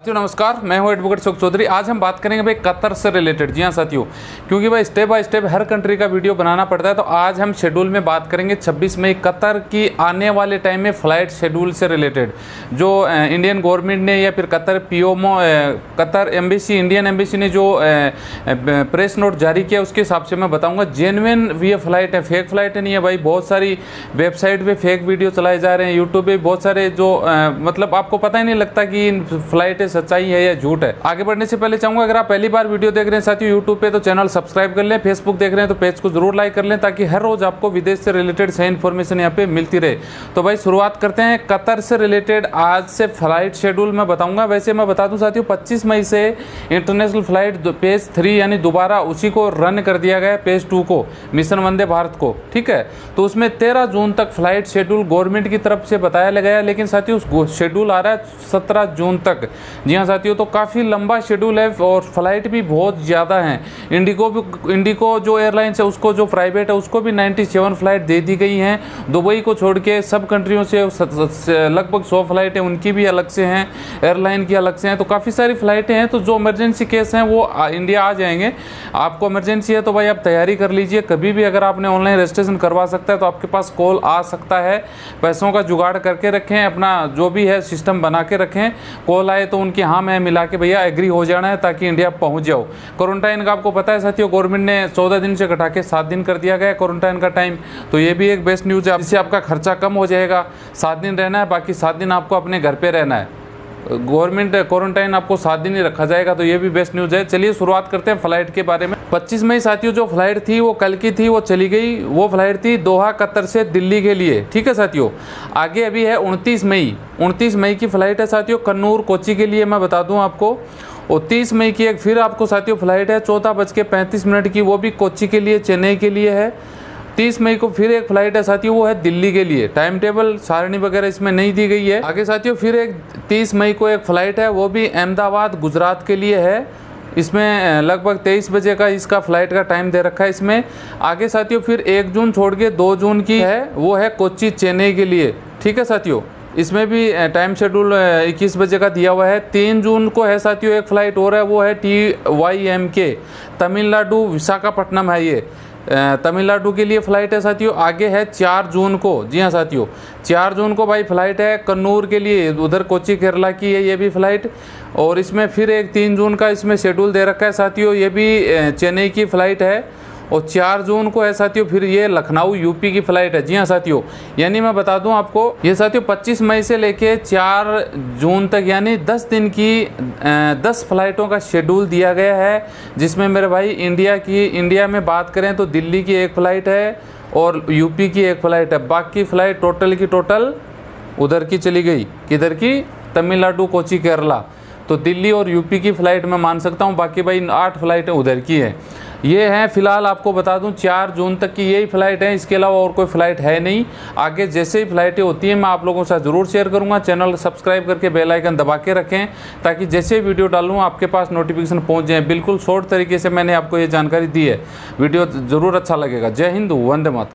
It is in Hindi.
नमस्कार, मैं हूं एडवोकेट सुख चौधरी। आज हम बात करेंगे भाई कतर से रिलेटेड। जी हाँ साथियों, क्योंकि भाई स्टेप बाय स्टेप हर कंट्री का वीडियो बनाना पड़ता है, तो आज हम शेड्यूल में बात करेंगे 26 मई कतर की आने वाले टाइम में फ़्लाइट शेड्यूल से रिलेटेड जो इंडियन गवर्नमेंट ने या फिर Qatar PMO Qatar embassy Indian embassy ने जो प्रेस नोट जारी किया उसके हिसाब से मैं बताऊँगा। जेन्युइन ये फ़्लाइट है, फेक फ़्लाइट नहीं है भाई। बहुत सारी वेबसाइट पर फेक वीडियो चलाए जा रहे हैं, यूट्यूब पर बहुत सारे जो मतलब आपको पता ही नहीं लगता कि इन फ्लाइटें सच्चाई है या झूठ है। आगे बढ़ने से पहले चाहूंगा, अगर आप पहली बार वीडियो देख रहे हैं साथियों यूट्यूब पे, तो चैनल सब्सक्राइब कर लें। फेसबुक देख रहे हैं तो पेज को जरूर लाइक कर लें, ताकि हर रोज आपको विदेश से रिलेटेड सही इन्फॉर्मेशन यहाँ पे मिलती रहे। तो भाई शुरुआत करते हैं कतर से रिलेटेड। आज से फ्लाइट शेड्यूल मैं बताऊंगा। वैसे मैं बता दूं साथियों, 25 मई से इंटरनेशनल फ्लाइट पेज 3 यानी दोबारा उसी को रन कर दिया गया, पेज 2 को, मिशन वंदे भारत को। ठीक है, तो उसमें 13 जून तक फ्लाइट शेड्यूल गवर्नमेंट की तरफ से बताया गया, लेकिन साथियों शेड्यूल आ रहा है 17 जून तक। जी हाँ साथियों, तो काफ़ी लंबा शेड्यूल है और फ्लाइट भी बहुत ज़्यादा हैं। इंडिको जो एयरलाइंस है उसको, जो प्राइवेट है उसको भी 97 फ्लाइट दे दी गई हैं। दुबई को छोड़ के सब कंट्रियों से लगभग 100 फ्लाइटें उनकी भी अलग से हैं, एयरलाइन की अलग से हैं। तो काफ़ी सारी फ्लाइटें हैं। तो जो इमरजेंसी केस हैं वो इंडिया आ जाएंगे। आपको इमरजेंसी है तो भाई आप तैयारी कर लीजिए। कभी भी अगर आपने ऑनलाइन रजिस्ट्रेशन करवा सकता है तो आपके पास कॉल आ सकता है। पैसों का जुगाड़ करके रखें, अपना जो भी है सिस्टम बना के रखें। कॉल आए तो उनकी हाँ मैं मिला के भैया एग्री हो जाना है, ताकि इंडिया पहुंच जाओ। क्वारंटाइन का आपको पता है साथियों, गवर्नमेंट ने 14 दिन से घटा के 7 दिन कर दिया गया है क्वारंटाइन का टाइम। तो ये भी एक बेस्ट न्यूज़ है, जिससे आपका खर्चा कम हो जाएगा। 7 दिन रहना है, बाकी 7 दिन आपको अपने घर पे रहना है। गवर्नमेंट क्वारंटाइन आपको 7 दिन ही रखा जाएगा, तो ये भी बेस्ट न्यूज़ है। चलिए शुरुआत करते हैं फ्लाइट के बारे में। 25 मई साथियों जो फ्लाइट थी वो कल की थी, वो चली गई। वो फ्लाइट थी दोहा कतर से दिल्ली के लिए। ठीक है साथियों, आगे अभी है 29 मई की फ्लाइट है साथियों, कन्नूर कोच्चि के लिए मैं बता दूं आपको। और 30 मई की एक फिर आपको साथियों फ्लाइट है 14:35 की, वो भी कोच्चि के लिए, चेन्नई के लिए है। 30 मई को फिर एक फ्लाइट है साथियों, वो है दिल्ली के लिए। टाइम टेबल सारणी वगैरह इसमें नहीं दी गई है। आगे साथियों फिर एक 30 मई को एक फ्लाइट है, वो भी अहमदाबाद गुजरात के लिए है। इसमें लगभग 23 बजे का इसका फ्लाइट का टाइम दे रखा है इसमें। आगे साथियों फिर 1 जून छोड़ के 2 जून की है, वो है कोच्चि चेन्नई के लिए। ठीक है साथियों, इसमें भी टाइम शेड्यूल 21 बजे का दिया हुआ है। 3 जून को है साथियों एक फ़्लाइट और है, वो है TYMK तमिलनाडु विशाखापट्टनम है। ये तमिलनाडु के लिए फ़्लाइट है साथियों। आगे है 4 जून को। जी हाँ साथियों, 4 जून को भाई फ़्लाइट है कन्नूर के लिए, उधर कोच्चि केरला की है ये भी फ़्लाइट। और इसमें फिर एक 3 जून का इसमें शेड्यूल दे रखा है साथियों, ये भी चेन्नई की फ़्लाइट है। और 4 जून को है साथियों फिर ये लखनऊ यूपी की फ़्लाइट है। जी हाँ साथियों, यानी मैं बता दूं आपको, ये साथियों 25 मई से लेके 4 जून तक यानी 10 दिन की 10 फ्लाइटों का शेड्यूल दिया गया है। जिसमें मेरे भाई इंडिया में बात करें तो दिल्ली की एक फ़्लाइट है और यूपी की एक फ़्लाइट है। बाकी फ़्लाइट टोटल की टोटल उधर की चली गई, किधर की, तमिलनाडु कोच्चि केरला। तो दिल्ली और यूपी की फ़्लाइट मैं मान सकता हूँ, बाकी भाई 8 फ्लाइटें उधर की है। ये हैं फिलहाल आपको बता दूं 4 जून तक की यही फ़्लाइट है, इसके अलावा और कोई फ़्लाइट है नहीं। आगे जैसे ही फ़्लाइटें होती हैं मैं आप लोगों के साथ ज़रूर शेयर करूंगा। चैनल सब्सक्राइब करके बेल आइकन दबा के रखें, ताकि जैसे वीडियो डालूँ आपके पास नोटिफिकेशन पहुंच जाए। बिल्कुल शॉर्ट तरीके से मैंने आपको ये जानकारी दी है, वीडियो ज़रूर अच्छा लगेगा। जय हिंद, वंदे मातरम।